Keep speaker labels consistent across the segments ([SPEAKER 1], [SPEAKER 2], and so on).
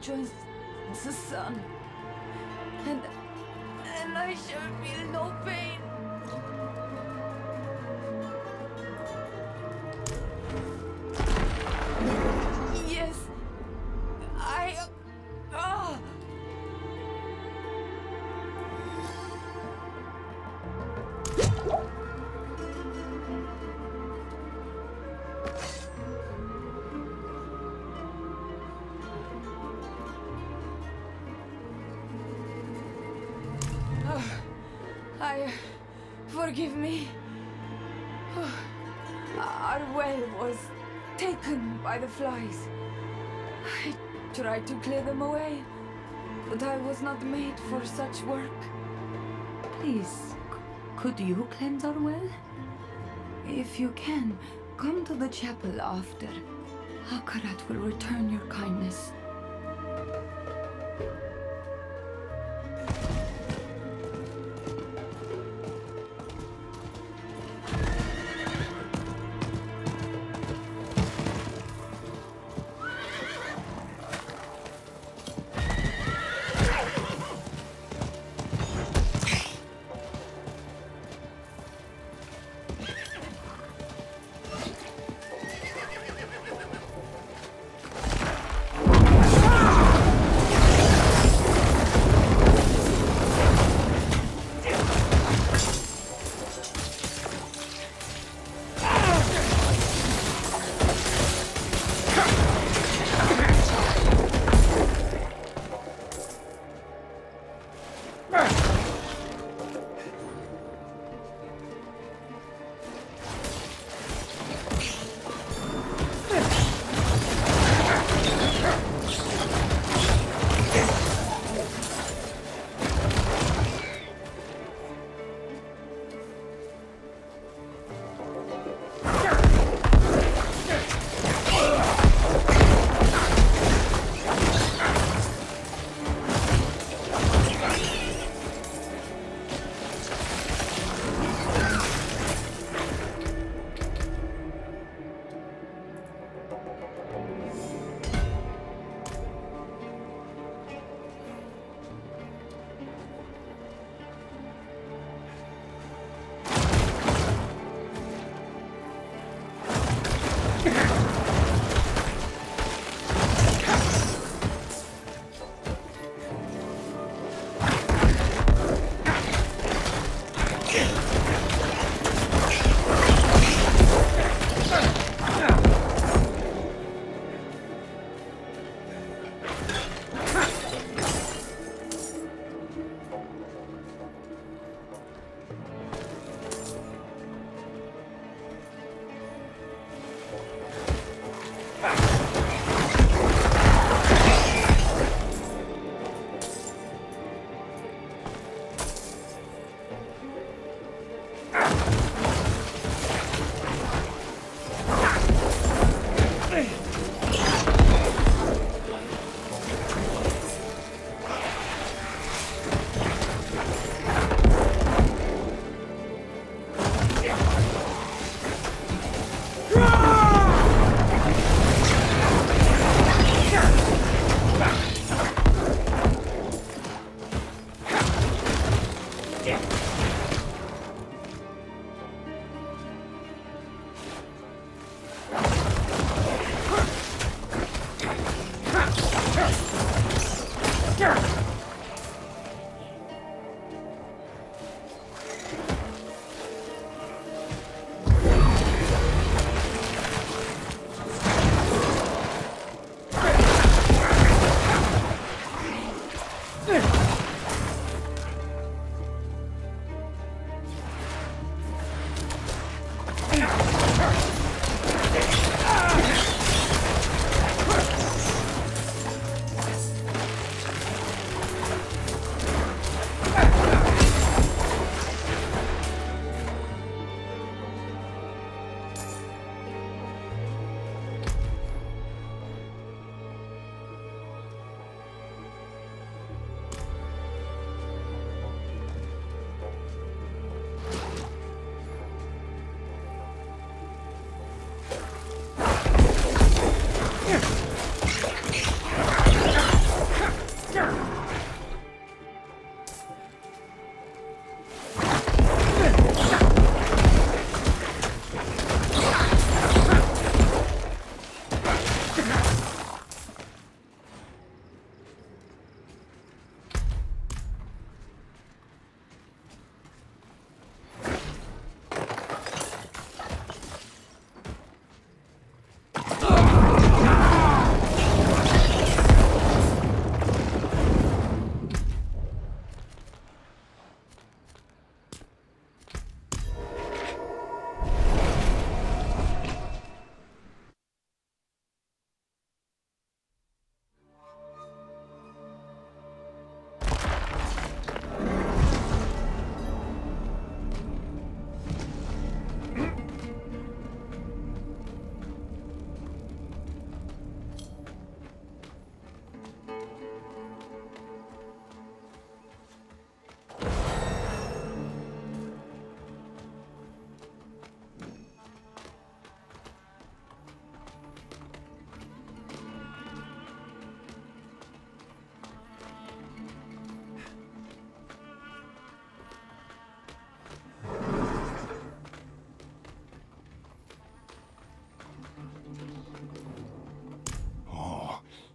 [SPEAKER 1] joins the sun. And I shall feel no pain. Yes, forgive me. Our well was taken by the flies. I tried to clear them away, but I was not made for such work. Please, could you cleanse our well? If you can, come to the chapel after. Akarat will return your kindness.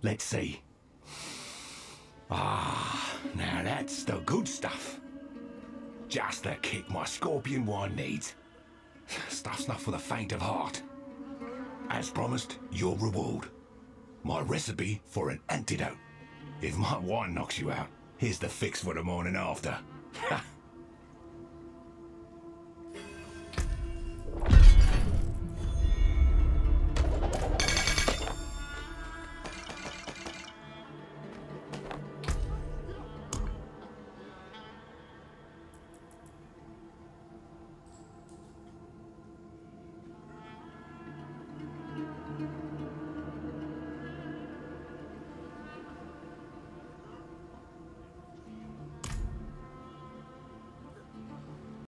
[SPEAKER 2] Let's see. Ah, now that's the good stuff. Just the kick my scorpion wine needs. Stuff's not for the faint of heart. As promised, your reward. My recipe for an antidote. If my wine knocks you out, here's the fix for the morning after.